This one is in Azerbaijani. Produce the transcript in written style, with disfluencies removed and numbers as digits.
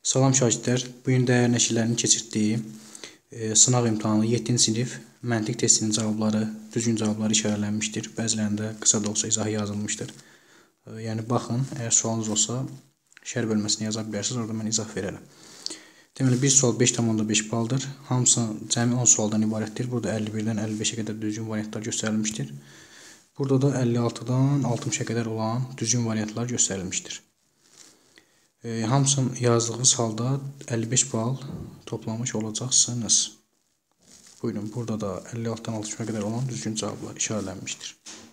Salam şagirdlər, bu gün dəyər nəşrlərinin keçirtdiyi sınaq imtahanı 7-ci sinif məntiq testinin cavabları, düzgün cavabları işarələnmişdir. Bəzilərində qısa da olsa izahı yazılmışdır. Yəni baxın, əgər sualınız olsa şərh bölməsinə yaza bilərsiniz, orada mən izah verərəm. Deməli, bir sual 5,5 baldır. Hamısı cəmi 10 sualdan ibarətdir. Burada 51-dən 55-ə qədər düzgün variantlar göstərilmişdir. Burada da 56-dan 60-a qədər olan düzgün variantlar göstərilmişdir. Hamısını yazdığınız halda 55 bal toplamış olacaqsınız. Buyurun, burada da 56-dan 60-a qədər olan düzgün cavablar işarələnmişdir.